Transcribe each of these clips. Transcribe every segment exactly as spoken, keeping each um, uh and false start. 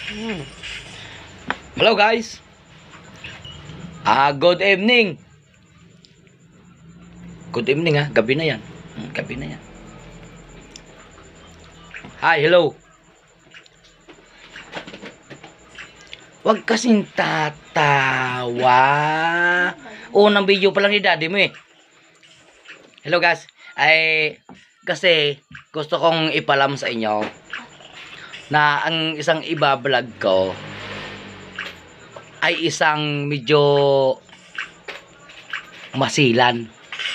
Hmm. Hello guys. Ah, good evening. Good evening ha, gabi na yan. Hmm, gabi na yan. Hi, hello. Huwag kasing tatawa. Unang video pa lang ni daddy mo eh. Hello guys. Ay, kasi gusto kong ipalam sa inyo na ang isang iba-vlog ko ay isang medyo masilan.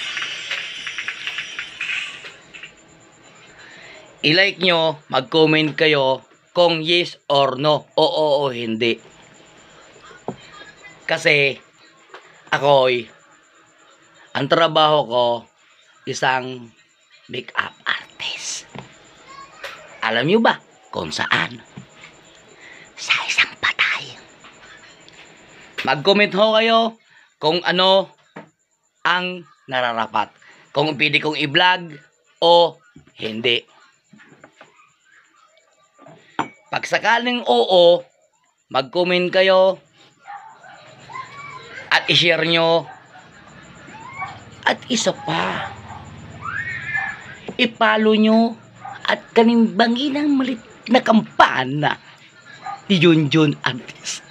I-like nyo, mag-comment kayo kung yes or no, oo o hindi. Kasi ako'y ang trabaho ko isang make-up artist. Alam nyo ba kung saan? Sa isang patay. Mag-comment ho kayo kung ano ang nararapat. Kung pwede kong i-vlog o hindi. Pag sakaling oo, mag-comment kayo at i-share nyo. At isa pa, ipalo nyo at kanimbangin ang malit na kampana ni Junjun Artist.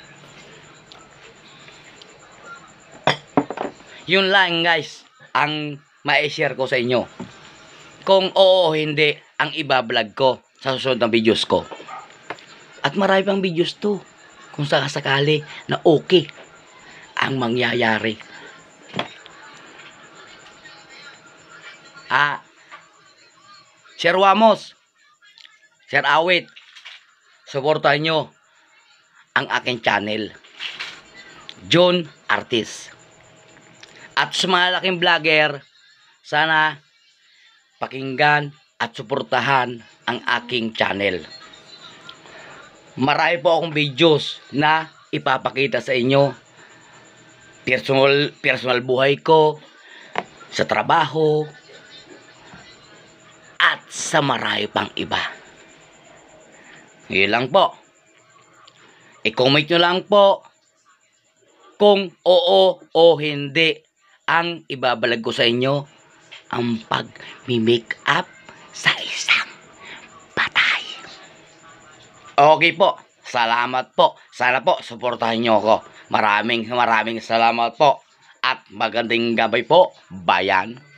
Yun lang guys ang ma-share ko sa inyo. Kung oo o hindi ang iba-vlog ko sa susunod na videos ko. At marami pang videos to kung sakasakali na okay ang mangyayari. Ah, Sir Wamos, Sir Awit, suportahan nyo ang aking channel, Jun Artist. At sa mga laking vlogger, sana pakinggan at suportahan ang aking channel. Marami po akong videos na ipapakita sa inyo. Personal, personal buhay ko, sa trabaho, at sa marami pang iba. Ngayon lang po. I-comment nyo lang po kung oo o hindi ang ibabalag ko sa inyo ang pag-make up sa isang patay. Okay po. Salamat po. Sana po suportahan nyo ako. Maraming maraming salamat po. At magandang gabay po, bayan.